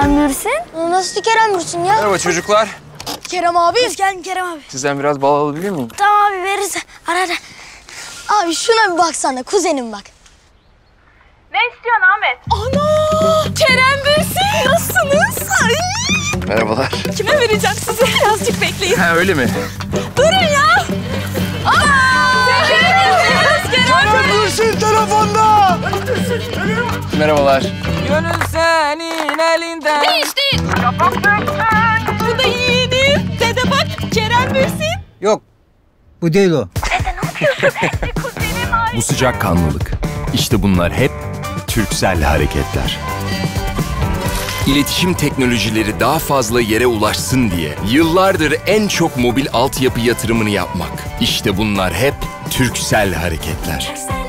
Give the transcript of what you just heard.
Kerem Bürsin? Nasıl Kerem Bürsin ya? Merhaba çocuklar. Kerem abi. Hoş geldin Kerem abi. Sizden biraz bal alabilir miyim? Tamam abi veririz. Ara. Abi şuna bir baksana kuzenim bak. Ne istiyorsun Ahmet? Ana! Kerem Bürsin! Nasılsınız? Ay! Merhabalar. Kime vereceğim size? Birazcık bekleyin. Ha öyle mi? Durun ya! Aa! Kerem Bürsin telefonda! Merhabalar. Gönül senin elinden. Değişti! Bu da yeğenim. Dede bak Kerem Bürsin. Yok, bu değil o. Bu sıcakkanlılık. İşte bunlar hep Turkcell hareketler. İletişim teknolojileri daha fazla yere ulaşsın diye yıllardır en çok mobil altyapı yatırımını yapmak. İşte bunlar hep Turkcell hareketler.